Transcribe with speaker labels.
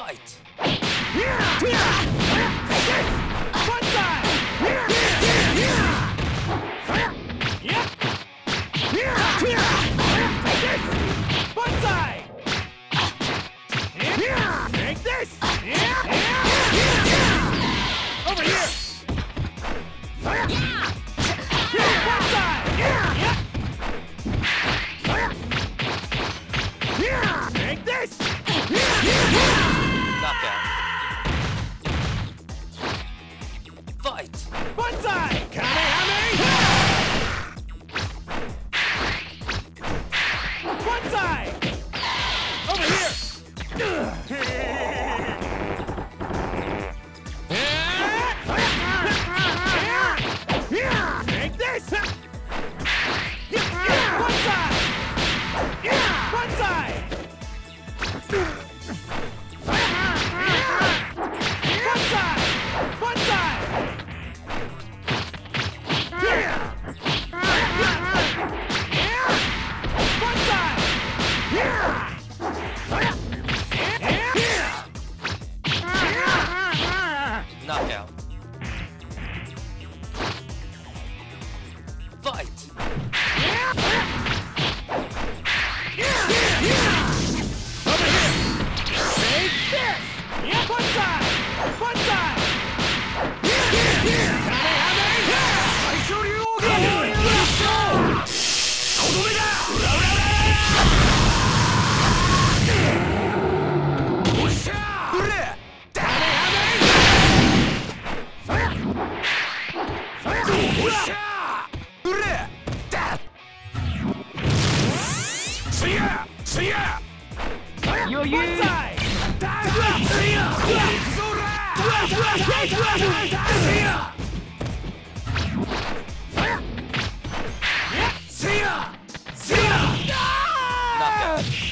Speaker 1: Fight!
Speaker 2: One side! One side! Take this! Over here! One side! Take this!
Speaker 1: Knockout. Fight!
Speaker 2: One side! Kamehame! One side! Over here! Take this! One side! One side! One side! One side! One side!
Speaker 1: Knockout. Fight!
Speaker 2: Over here! Take this! One side! One side! One side!
Speaker 1: Knockout.